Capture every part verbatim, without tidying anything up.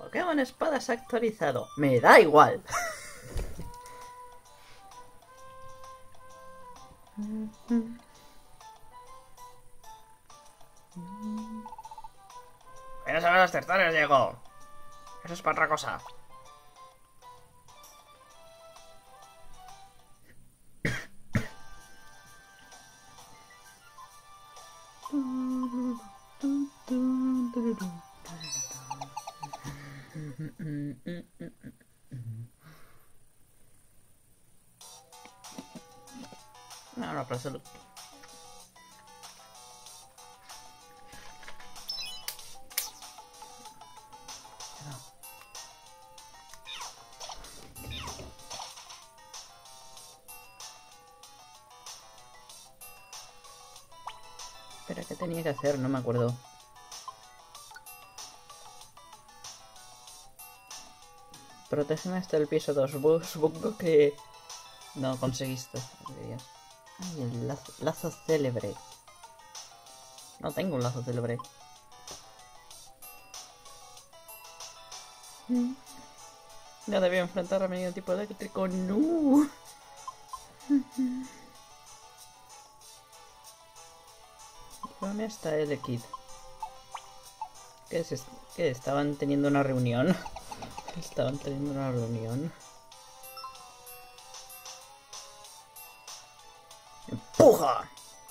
Pokémon Espada se ha actualizado. Me da igual. Voy a saber los tertones, Diego. Eso es para otra cosa. No, no, pero salud. Pero ¿qué tenía que hacer? No me acuerdo. Protégeme hasta el piso dos. Supongo que no conseguiste. Ay, el lazo, lazo célebre. No tengo un lazo célebre. Ya debía enfrentar a medio tipo eléctrico. ¡No! ¿Dónde está el Kid? ¿Qué es esto? ¿Qué? ¿Estaban teniendo una reunión? Estaban teniendo una reunión. ¡Empuja!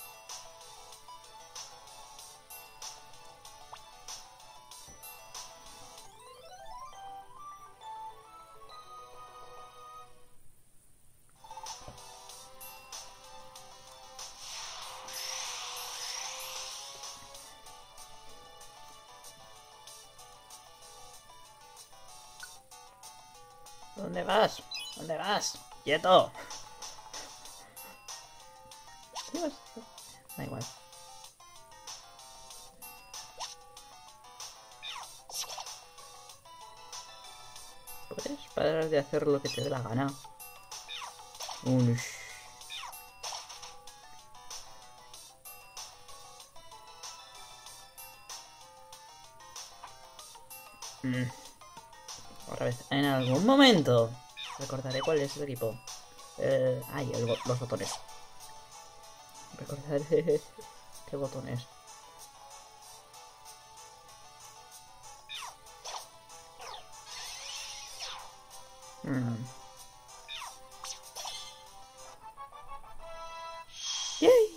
¿Dónde vas? ¿Dónde vas? ¡Quieto! ¿Qué vas? Da igual. ¿Puedes parar de hacer lo que te dé la gana? Uy. Mm. Otra vez, en algún momento recordaré cuál es el equipo. Eh, ay, el, los botones. Recordaré qué botones. Mm. ¡Yay!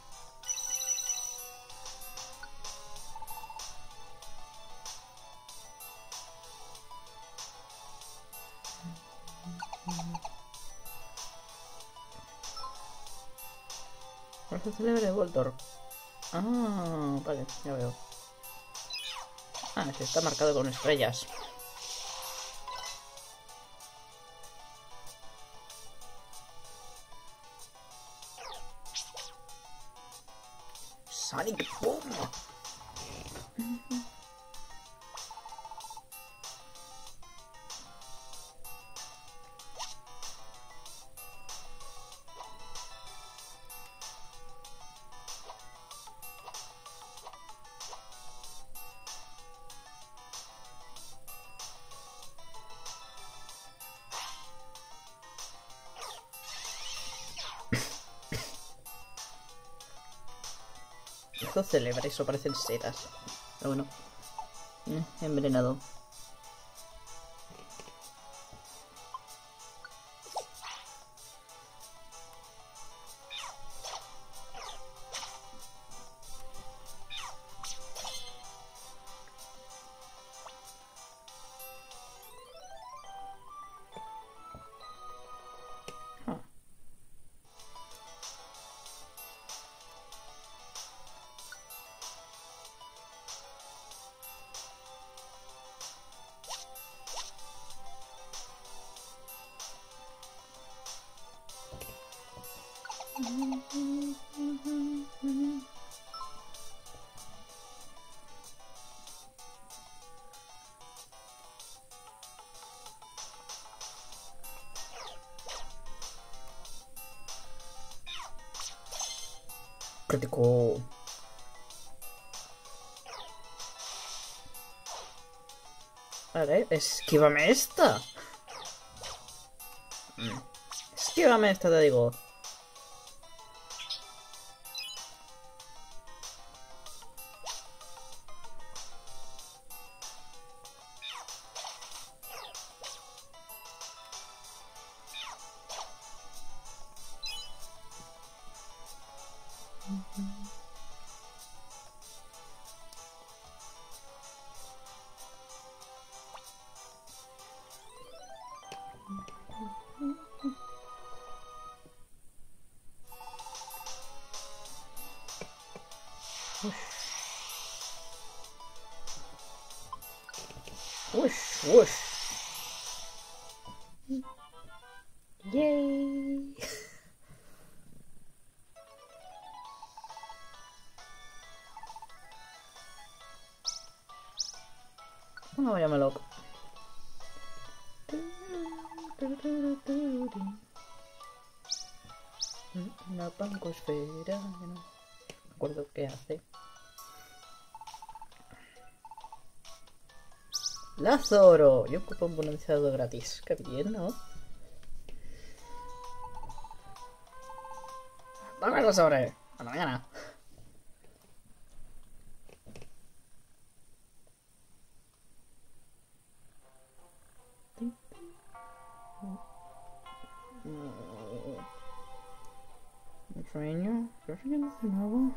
Raza célebre Voltorb. Ah, vale, ya veo. Ah, ese está marcado con estrellas. Sonic Boom. Esto celebra, eso parecen setas. Pero bueno. Eh, envenenado. Ah. Crítico. Vale, esquívame esta. Mm. Esquívame esta, te digo. Ush, ush. Yay. No, váyame loco. Una pancosfera. No me acuerdo qué hace. ¡Lázaro! Yo ocupo un bonanzado gratis. Qué bien, ¿no? ¡Dame el sobre! ¡A la mañana! ¿Un sueño? ¿Estoy soñando de nuevo?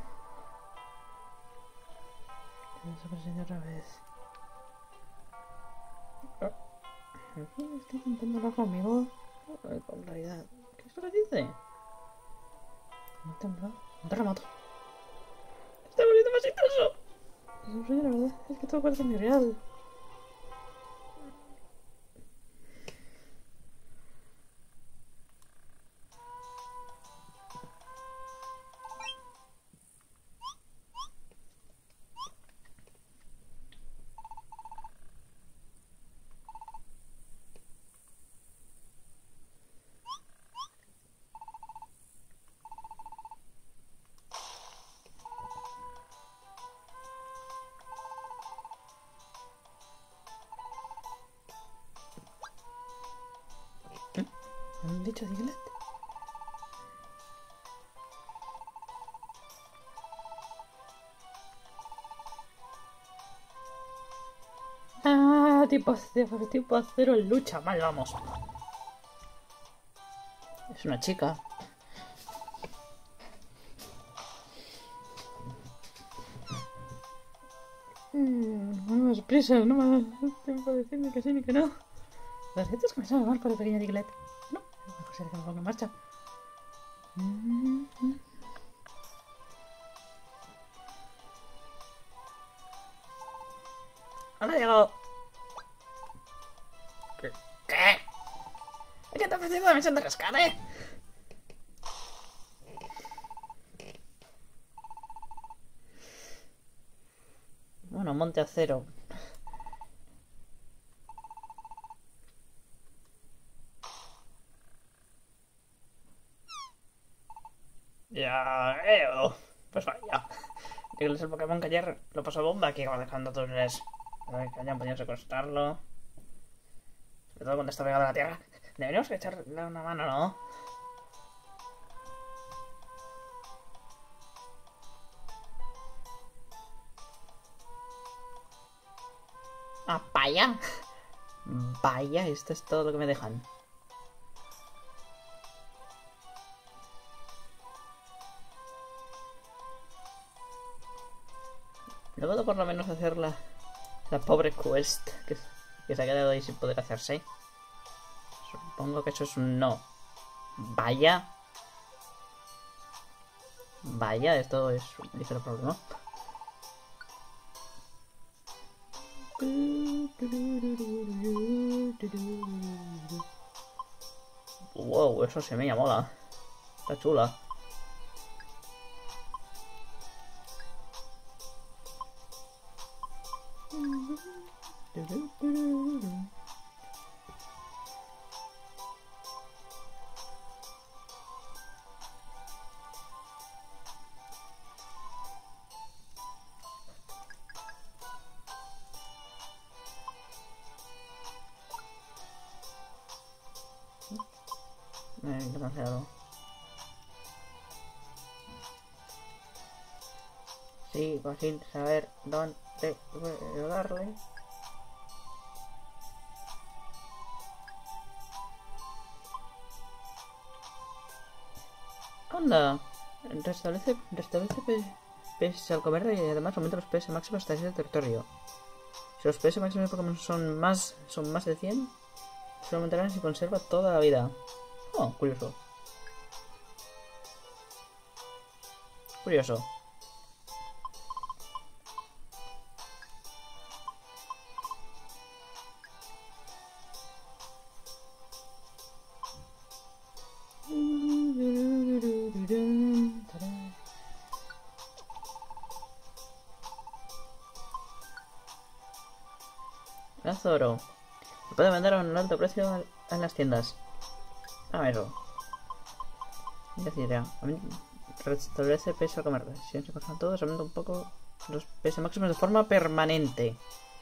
Desapareció otra vez. ¿Está intentando hablar conmigo? Con realidad. ¿Qué es lo que dice? Un temblor. Un terremoto. ¡Está volviendo más intenso! Es un sueño, la verdad. Es que todo parece muy real. ¿Me han dicho Diglett? Ah, tipo acero, tipo acero en lucha. Mal, vamos. Es una chica. Mm, no me das prisa, no me das tiempo de decir ni que sí ni que no. Las recetas que me saben mal para el pequeño Diglett. No, es una cosa que me pongo en marcha. Mm -hmm. ¡Ahora llegado! ¿Qué? ¿Qué? ¿Es que te ha ofrecido la misión de rescate? Bueno, monte acero. Ya veo. Pues vaya. Digo, es el Pokémon que ayer lo pasó bomba aquí dejando túneles. Que hayan podido secuestrarlo. Sobre todo cuando está pegado a la tierra. Deberíamos echarle una mano, ¿no? Ah, vaya. Vaya, esto es todo lo que me dejan. No puedo por lo menos hacer la, la pobre quest que, que se ha quedado ahí sin poder hacerse. Supongo que eso es un no. Vaya. Vaya, esto es un ligero problema. Wow, eso se me mola. Está chula. Eh, demasiado. Sigo sin saber dónde puedo darle. Anda. Restablece, restablece P S al comer y además aumenta los P S máximos hasta ese territorio. Si los P S máximos de Pokémon son más, son más de cien, se aumentarán si conserva toda la vida. Oh, curioso. Curioso. Lazo oro. Se puede vender a un alto precio en las tiendas. Ah, eso. Decir, restablece peso a comer. Si se pasan todos, aumenta un poco los pesos máximos de forma permanente.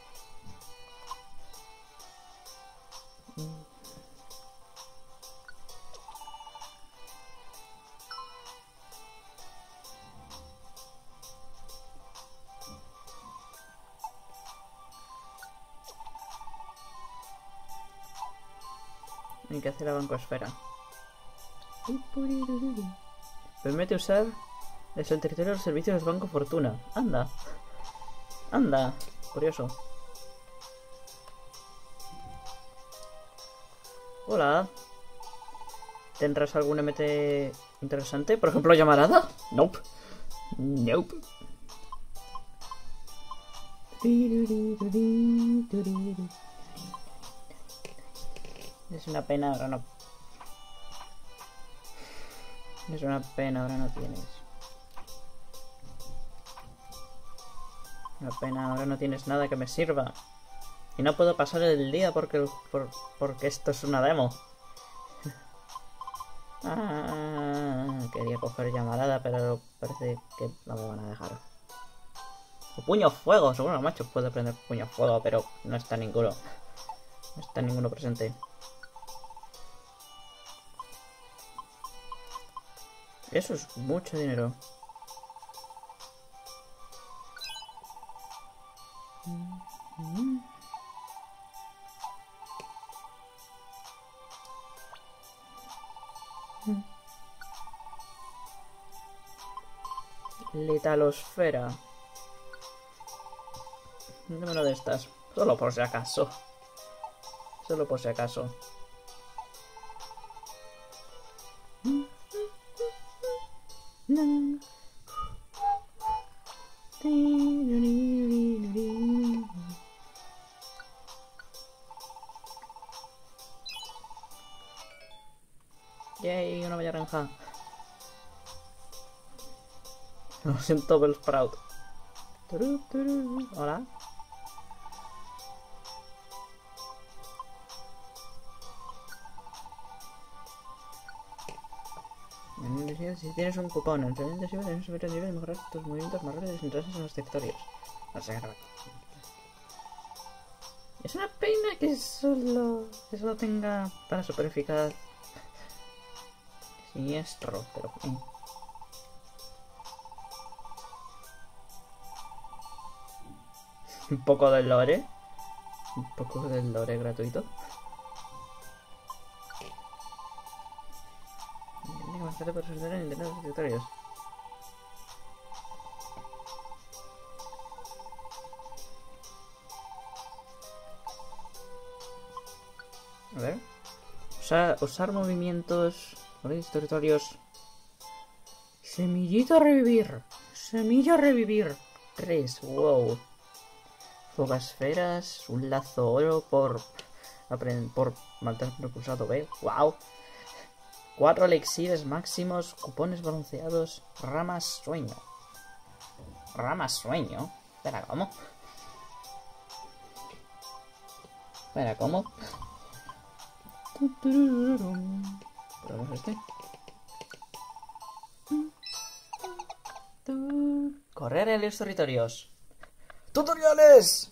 Hay que hacer la bancosfera. Permite usar desde el territorio los servicios del Banco Fortuna. Anda. Anda. Curioso. Hola. ¿Tendrás algún M T interesante? Por ejemplo, llamarada. Nope. Nope. Es una pena, ahora no. Es una pena, ahora no tienes. Una pena, ahora no tienes nada que me sirva. Y no puedo pasar el día porque por, porque esto es una demo. Ah, quería coger llamarada, pero parece que no me van a dejar. O puño fuego, seguro macho puede prender puño fuego, pero no está ninguno. No está ninguno presente. Eso es mucho dinero. Letalosfera. Número de estas. Solo por si acaso. Solo por si acaso. Yay, una bella naranja. Lo siento, Bellsprout. Hola. Si tienes un cupón, el teniente sirve de subir el nivel y mejorar tus movimientos más rápidos y entradas en los sectorios. No sé, es una pena que solo, que solo tenga para super eficaz siniestro, pero eh. Un poco del lore. Un poco del lore gratuito. Bastante para soltar en internet los territorios. A ver. Usar, usar movimientos. Territorios. Semillita a revivir. Semilla a revivir. Tres. Wow. Fogasferas. Un lazo oro por. Por matar propulsado B. Wow. Cuatro elixires máximos, cupones balanceados, ramas sueño. ¿Ramas sueño? Espera, ¿cómo? Espera, ¿cómo? ¿Probamos este? Correr en los territorios. ¡Tutoriales!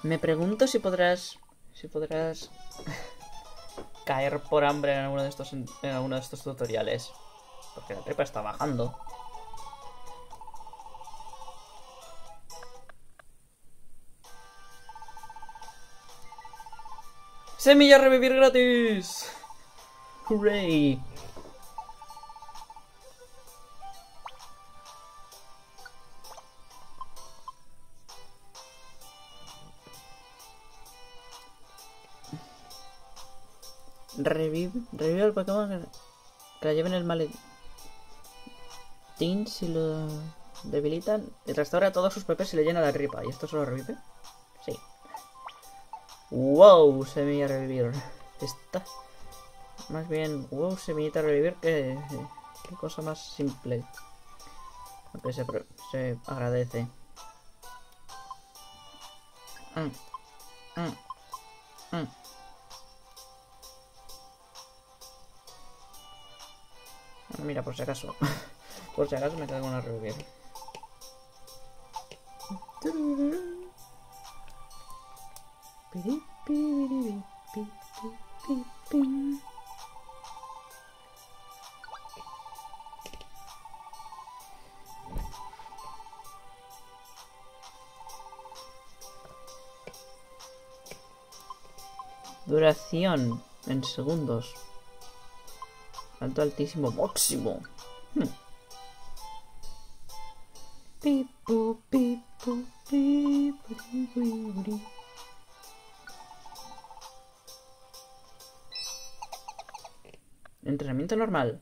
Me pregunto si podrás... Si podrás... caer por hambre en alguno de estos, en alguno de estos tutoriales. Porque la trepa está bajando. ¡Semilla revivir gratis! ¡Hooray! Revive, revive al Pokémon que, que la lleven el maletín si lo debilitan. Y restaura todos sus P P si le llena la tripa. ¿Y esto solo revive? Sí. ¡Wow! Semilla revivir. Esta. Más bien, wow, semillita revivir que... Qué cosa más simple. Aunque se, se agradece. Mm. Mm. Mm. Mira, por si acaso. Por si acaso me quedo con una revivir. Duración en segundos. Alto, altísimo, máximo. Hmm. Pipu, pipu, pipu, pipu. Entrenamiento normal.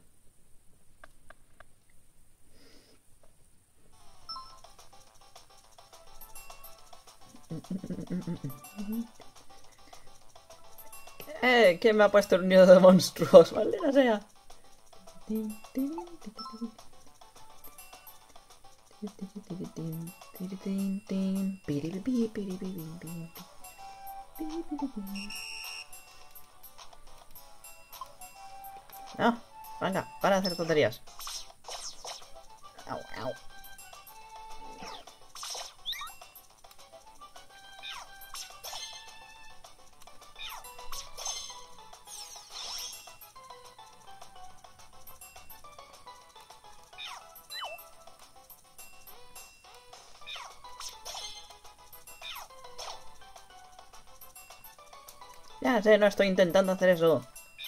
Eh, ¿quién me ha puesto un nido de monstruos? Maldita sea. No, venga, para de hacer tonterías. Au, au. Ya sé, no estoy intentando hacer eso.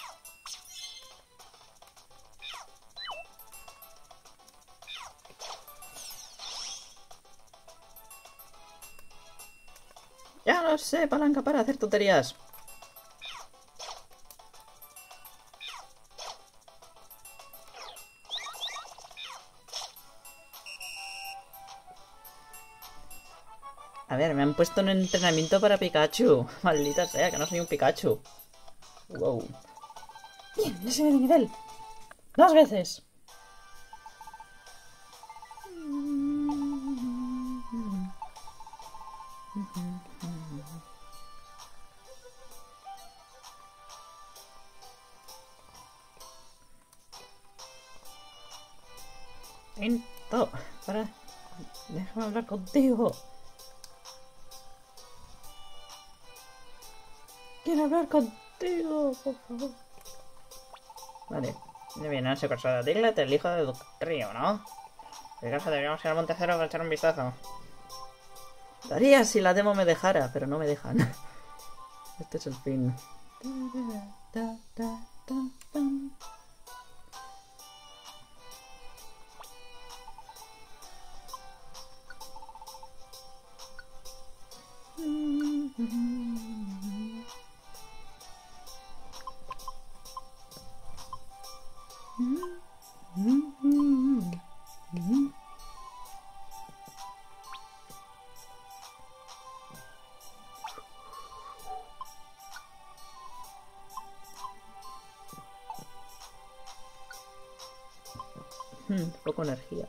Ya lo sé, palanca, para hacer tonterías. A ver, me han puesto un entrenamiento para Pikachu. Maldita sea, que no soy un Pikachu. Wow. Bien, le subí de nivel. Dos veces. Lento. Para. Déjame hablar contigo. Quiero hablar contigo, por favor. Vale. Muy bien, no sé cosa de Diglett, el hijo de Dugtrio, ¿no? En caso deberíamos ir al Monte Cero para echar un vistazo. Daría si la demo me dejara, pero no me dejan. Este es el fin. Hmm, poco energía.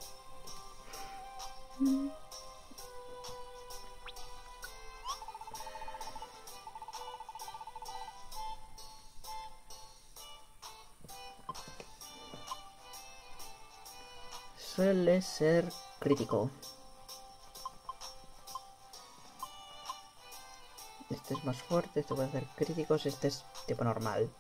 Hmm. Suele ser crítico. este es más fuerte, este puede hacer críticos, este es tipo normal.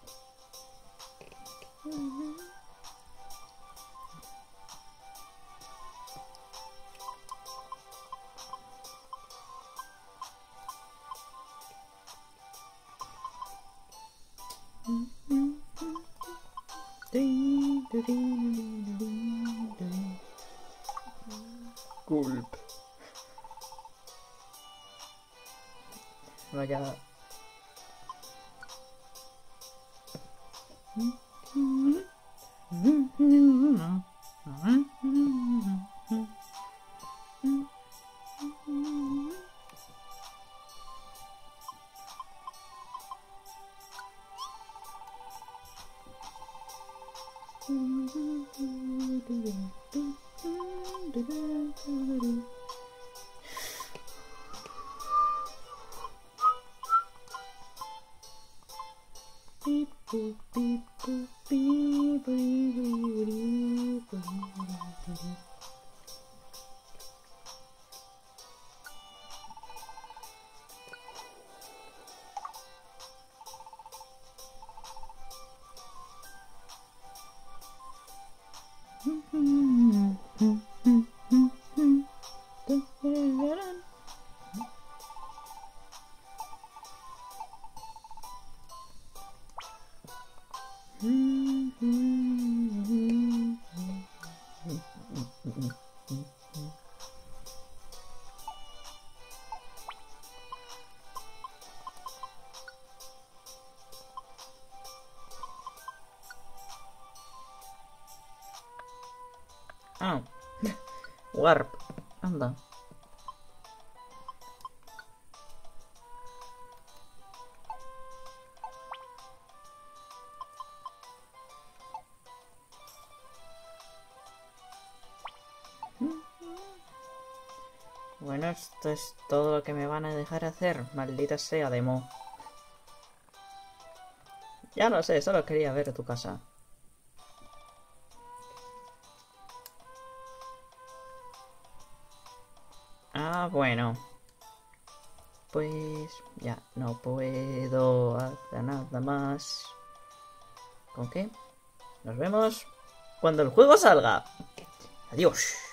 Gulp. Vaya. Ah, Warp, anda. Bueno, esto es todo lo que me van a dejar hacer, maldita sea, demo. Ya lo sé, solo quería ver tu casa. Ah, bueno. Pues ya no puedo hacer nada más. ¿Con qué? Nos vemos cuando el juego salga. Adiós.